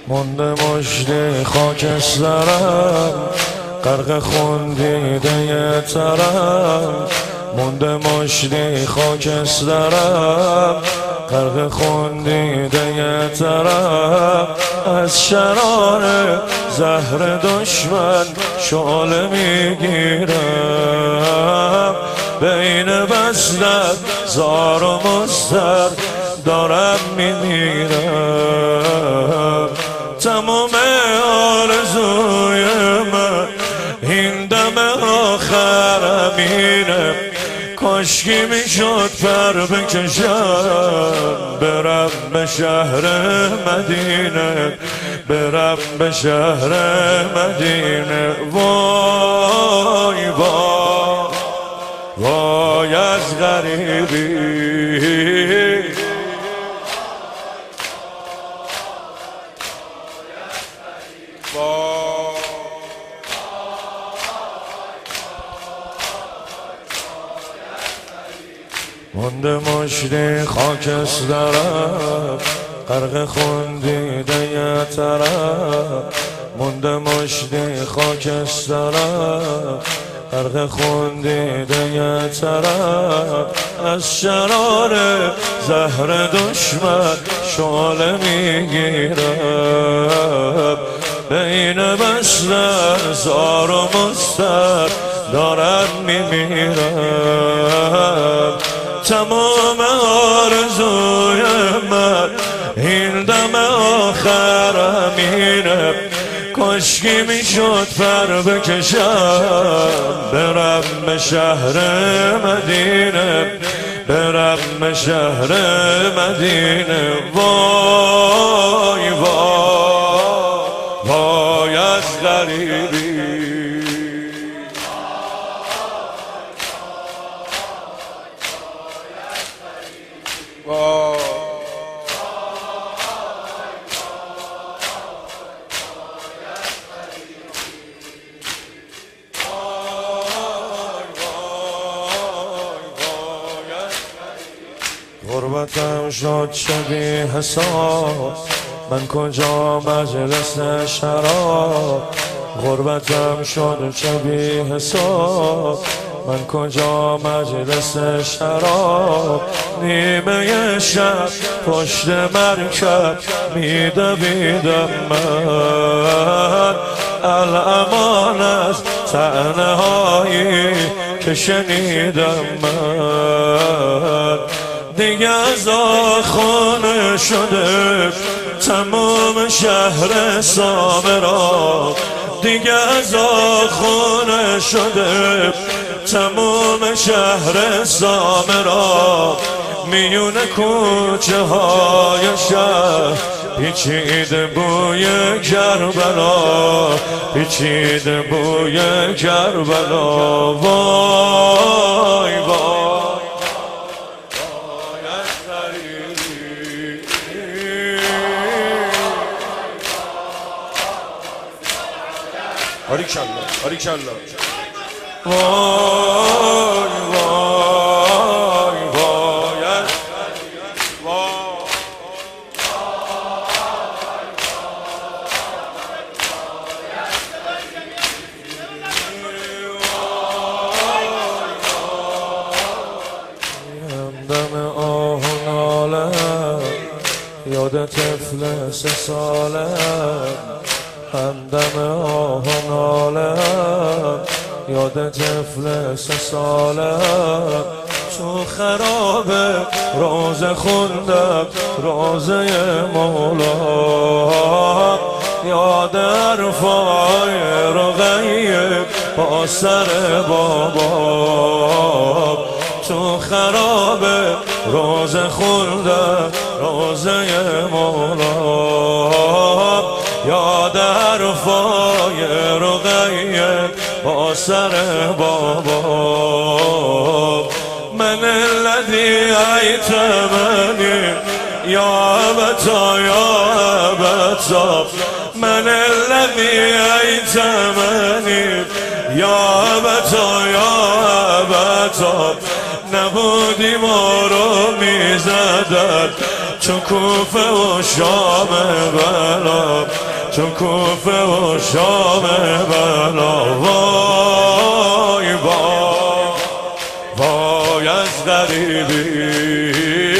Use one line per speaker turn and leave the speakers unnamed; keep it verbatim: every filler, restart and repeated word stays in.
مونده مشتی خاکسترم، غرق خون دیده یه طرم. مونده مشتی خاکسترم، غرق خون دیده یه طرم. از شرار زهر دشمن شعله میگیرم، بین بسلت زار و مستر دارم میمیرم. تمام آرزوی من این دم آخرم اینه، کاشکی میشد پر بکشم برم به شهر مدینه، برم به شهر مدینه. وای وای وای از غریبی، مونده مشتی خاکسترم، غرق خون دیده یه طرف. مونده مشتی خاکسترم، غرق خون دیده یه طرف. از شرار زهر دشمن شعله میگیرم، بین بستر زار و مستر دارم میمیرم. تمام آرزوی من این دم آخرم اینه، کاشکی میشد پر بکشم برم به شهر مدینه، برم به شهر مدینه. وای وای وای از غریبی، غربتم شد شبیه حساب، من کجا مجلس شراب. غربتم شد شبیه حساب، من کجا مجلس شراب. نیمه شب پشت مرکب میدویدم من، الامان از طعنه هایی که شنیدم من. دیگه از آخانه شده تمام شهر سامرا، دیگه از آخانه شده تمام شهر سامرا. میون کوچه های شهر پیچیده بوی کربلا، پیچیده بوی کربلا. وای وای باریکالله باریکالله. وای وای وای همدم آه و ناله یاد طفل سه ساله، همدم آه و ناله یاد طفل سه ساله. تو خراب روزه خوندم روزه مولا، یاد حرفای رقیه با سر بابا. تو خراب روزه خوندم روزه مولا، یاد حرفای رقیه با سر بابا. من الذي ایتمنی یا ابتا یا ابتا، من الذي ایتمنی یا ابتا یا ابتا. نبودی ما رو میزدن چون کوفه و شام بلا، چون کوفه و شام بلا. وای وای وای از غریبی